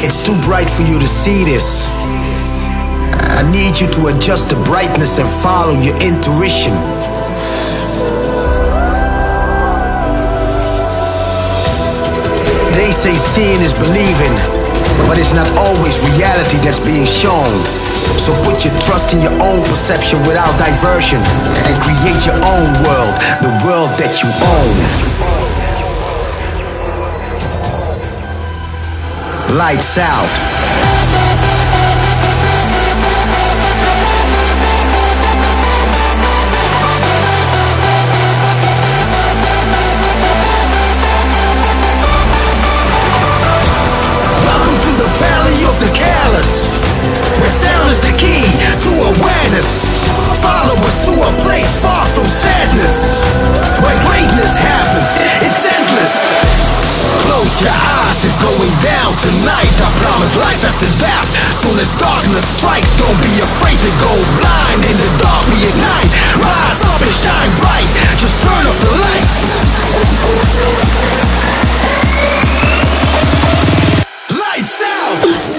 It's too bright for you to see this. I need you to adjust the brightness and follow your intuition. They say seeing is believing, but it's not always reality that's being shown. So put your trust in your own perception without diversion, and create your own world, the world that you own. Lights out. Welcome to the valley of the careless, where sound is the key to awareness. Follow us to a place far from sadness, where greatness happens, it's endless. Close your eyes, it's going down tonight. I promise life after death. Soon as darkness strikes, don't be afraid to go blind. In the dark we ignite, rise up and shine bright. Just turn up the lights. Lights out.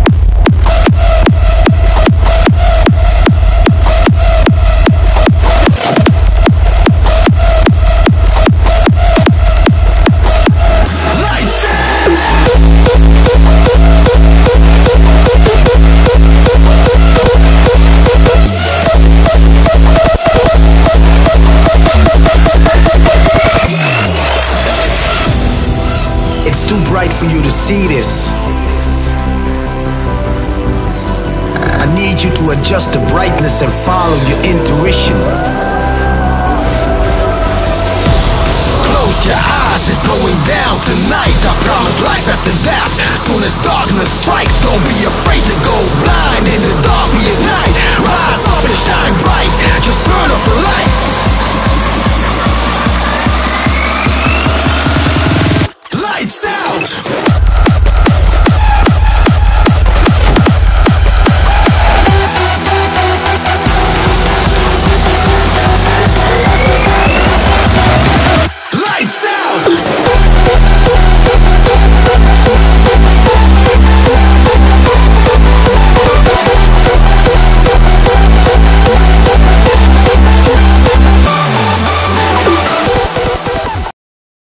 It's too bright for you to see this. I need you to adjust the brightness and follow your intuition. Close your eyes, it's going down tonight. I promise life after death. Soon as darkness strikes, don't be afraid to go blind. In the dark we ignite.